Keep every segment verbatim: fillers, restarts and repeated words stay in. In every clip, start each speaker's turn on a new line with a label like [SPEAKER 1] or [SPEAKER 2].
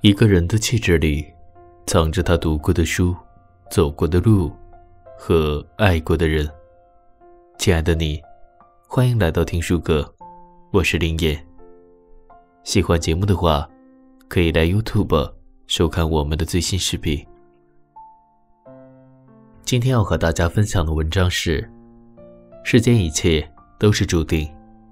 [SPEAKER 1] 一个人的气质里，藏着他读过的书、走过的路和爱过的人。亲爱的你，欢迎来到听书阁，我是林岩。喜欢节目的话，可以来 YouTube 收看我们的最新视频。今天要和大家分享的文章是：世间一切都是注定。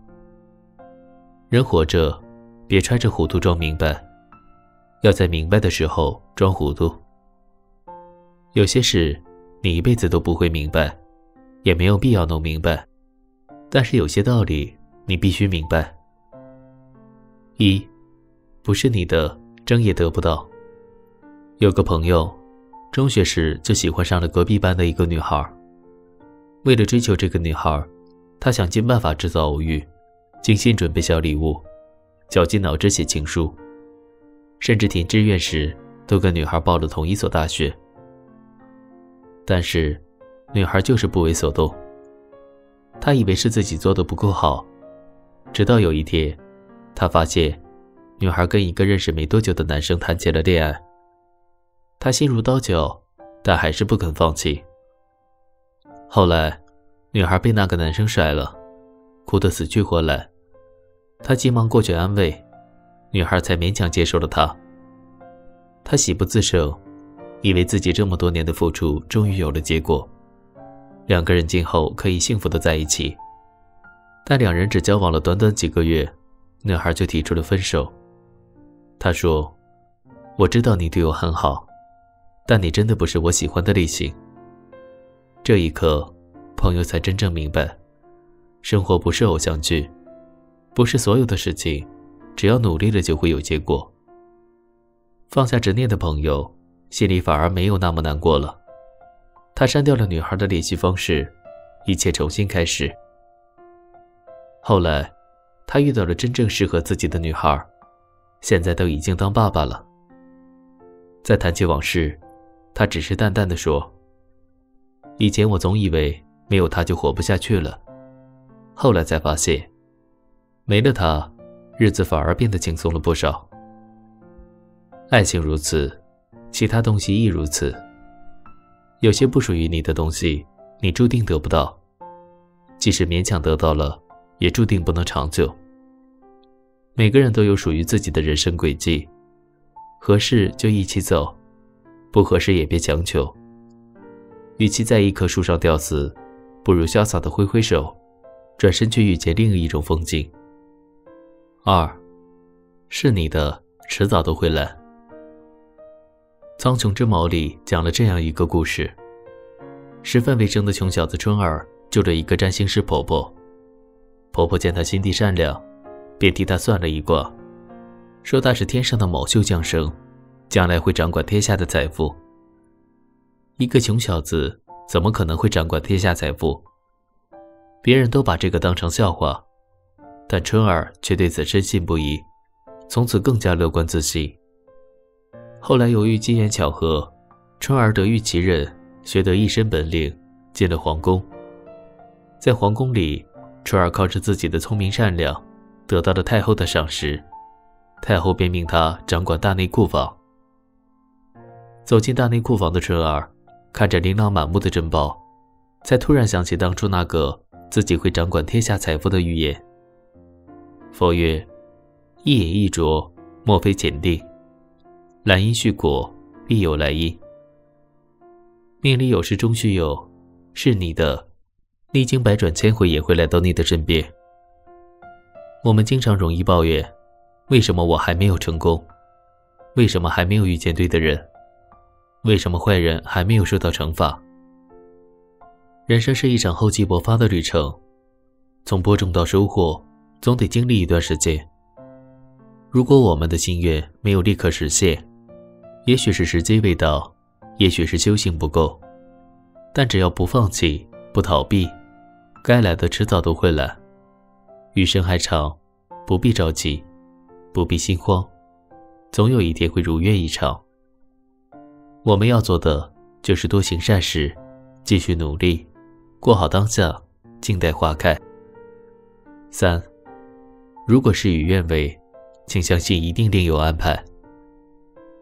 [SPEAKER 1] 人活着，别揣着糊涂装明白，要在明白的时候装糊涂。有些事你一辈子都不会明白，也没有必要弄明白，但是有些道理你必须明白。一，不是你的争也得不到。有个朋友中学时就喜欢上了隔壁班的一个女孩，为了追求这个女孩，他想尽办法制造偶遇，精心准备小礼物，绞尽脑汁写情书，甚至填志愿时都跟女孩报了同一所大学。但是女孩就是不为所动，他以为是自己做得不够好，直到有一天他发现女孩跟一个认识没多久的男生谈起了恋爱。他心如刀绞，但还是不肯放弃。后来女孩被那个男生甩了，哭得死去活来，他急忙过去安慰，女孩才勉强接受了他。他喜不自胜，以为自己这么多年的付出终于有了结果，两个人今后可以幸福的在一起。但两人只交往了短短几个月，女孩就提出了分手。她说，我知道你对我很好，但你真的不是我喜欢的类型。这一刻，朋友才真正明白，生活不是偶像剧，不是所有的事情只要努力了就会有结果。放下执念的朋友心里反而没有那么难过了，他删掉了女孩的联系方式，一切重新开始。后来他遇到了真正适合自己的女孩，现在都已经当爸爸了。在谈起往事，他只是淡淡的说，以前我总以为没有他就活不下去了，后来才发现没了他，日子反而变得轻松了不少。爱情如此，其他东西亦如此。有些不属于你的东西，你注定得不到，即使勉强得到了，也注定不能长久。每个人都有属于自己的人生轨迹，合适就一起走，不合适也别强求。与其在一棵树上吊死，不如潇洒地挥挥手，转身去遇见另一种风景。二，是你的，迟早都会来。苍穹之矛里讲了这样一个故事，十分为生的穷小子春儿救了一个占星师婆婆，婆婆见她心地善良，便替她算了一卦，说她是天上的卯宿降生，将来会掌管天下的财富。一个穷小子怎么可能会掌管天下财富？别人都把这个当成笑话，但春儿却对此深信不疑，从此更加乐观自信。后来由于机缘巧合，春儿得遇其人，学得一身本领，进了皇宫。在皇宫里，春儿靠着自己的聪明善良，得到了太后的赏识，太后便命她掌管大内库房。走进大内库房的春儿，看着琳琅满目的珍宝，才突然想起当初那个自己会掌管天下财富的预言。佛曰，一饮一啄，莫非前定，兰因续果，必有来因。命里有时终须有，是你的，历经百转千回也会来到你的身边。我们经常容易抱怨，为什么我还没有成功？为什么还没有遇见对的人？为什么坏人还没有受到惩罚？人生是一场厚积薄发的旅程，从播种到收获，总得经历一段时间。如果我们的心愿没有立刻实现，也许是时机未到，也许是修行不够，但只要不放弃，不逃避，该来的迟早都会来。余生还长，不必着急，不必心慌，总有一天会如愿以偿。我们要做的就是多行善事，继续努力，过好当下，静待花开。三，如果事与愿违，请相信一定另有安排。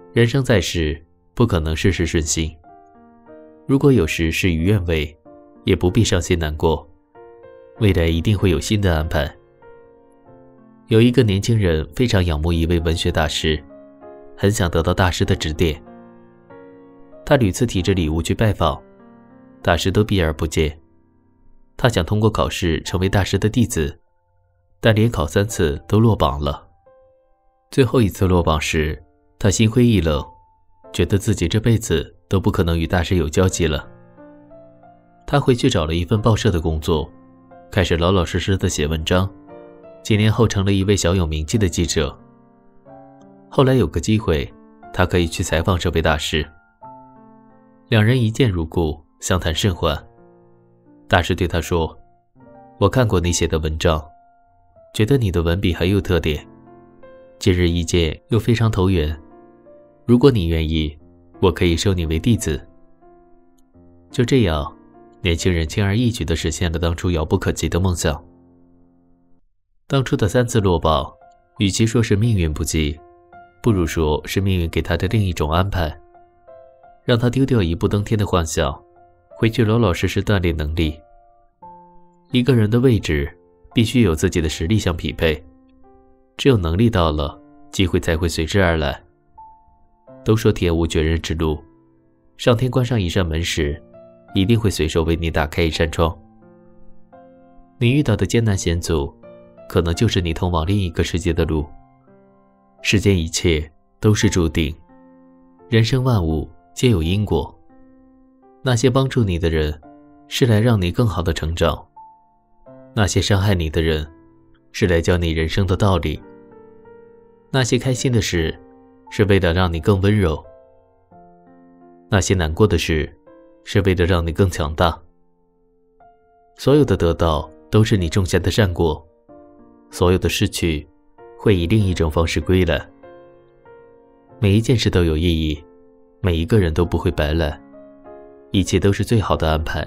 [SPEAKER 1] 人生在世，不可能事事顺心。如果有时事与愿违，也不必伤心难过，未来一定会有新的安排。有一个年轻人非常仰慕一位文学大师，很想得到大师的指点。他屡次提着礼物去拜访，大师都避而不见。他想通过考试成为大师的弟子，但连考三次都落榜了。最后一次落榜时，他心灰意冷，觉得自己这辈子都不可能与大师有交集了。他回去找了一份报社的工作，开始老老实实的写文章，几年后成了一位小有名气的记者。后来有个机会，他可以去采访这位大师。两人一见如故，相谈甚欢。大师对他说：“我看过你写的文章，觉得你的文笔很有特点，今日一见又非常投缘。如果你愿意，我可以收你为弟子。”就这样，年轻人轻而易举地实现了当初遥不可及的梦想。当初的三次落榜，与其说是命运不济，不如说是命运给他的另一种安排，让他丢掉一步登天的幻想，回去老老实实锻炼能力。一个人的位置必须有自己的实力相匹配，只有能力到了，机会才会随之而来。都说天无绝人之路，上天关上一扇门时，一定会随手为你打开一扇窗。你遇到的艰难险阻，可能就是你通往另一个世界的路。世间一切都是注定，人生万物皆有因果。那些帮助你的人，是来让你更好的成长；那些伤害你的人，是来教你人生的道理；那些开心的事，是为了让你更温柔；那些难过的事，是为了让你更强大。所有的得到都是你种下的善果，所有的失去会以另一种方式归来。每一件事都有意义，每一个人都不会白来，一切都是最好的安排。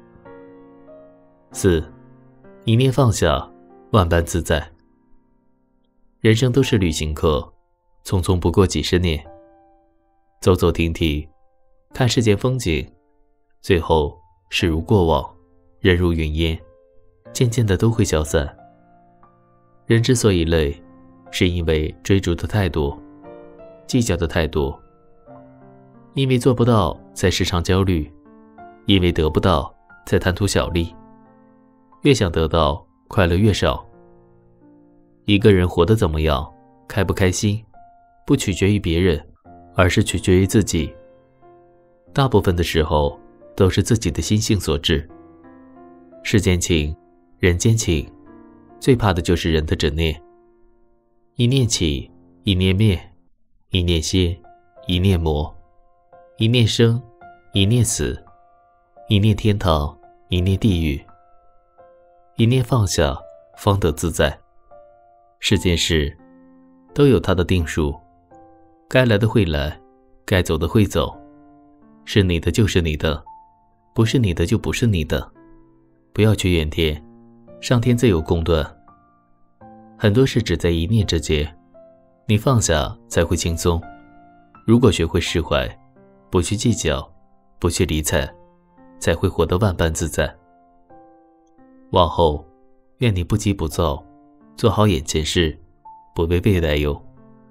[SPEAKER 1] 四，一念放下，万般自在。人生都是旅行客，匆匆不过几十年，走走停停，看世间风景，最后事如过往，人如云烟，渐渐的都会消散。人之所以累，是因为追逐的太多，计较的太多，因为做不到才时常焦虑，因为得不到才贪图小利，越想得到，快乐越少。一个人活得怎么样，开不开心，不取决于别人，而是取决于自己。大部分的时候都是自己的心性所致。世间情，人间情，最怕的就是人的执念。一念起，一念灭，一念歇，一念魔，一念生，一念死，一念天堂，一念地狱。一念放下，方得自在。世间事都有它的定数，该来的会来，该走的会走，是你的就是你的，不是你的就不是你的。不要去怨天，上天自有公断。很多事只在一念之间，你放下才会轻松。如果学会释怀，不去计较，不去理睬，才会活得万般自在。往后，愿你不急不躁，做好眼前事，不为未来忧。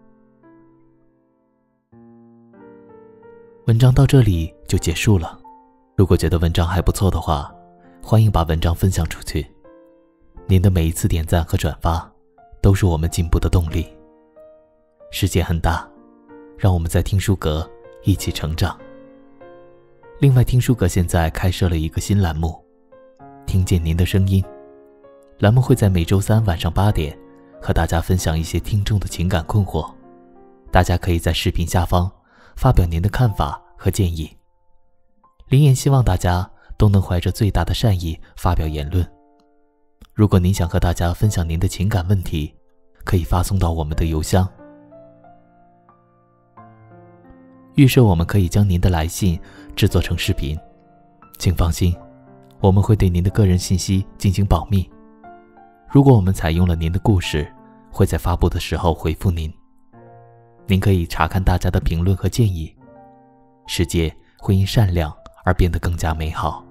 [SPEAKER 2] 文章到这里就结束了。如果觉得文章还不错的话，欢迎把文章分享出去。您的每一次点赞和转发，都是我们进步的动力。世界很大，让我们在听书阁一起成长。另外，听书阁现在开设了一个新栏目，听见您的声音。栏目会在每周三晚上八点和大家分享一些听众的情感困惑，大家可以在视频下方发表您的看法和建议。林言希望大家都能怀着最大的善意发表言论。如果您想和大家分享您的情感问题，可以发送到我们的邮箱。预设我们可以将您的来信制作成视频，请放心，我们会对您的个人信息进行保密。如果我们采用了您的故事，会在发布的时候回复您。 您可以查看大家的评论和建议。世界会因善良而变得更加美好。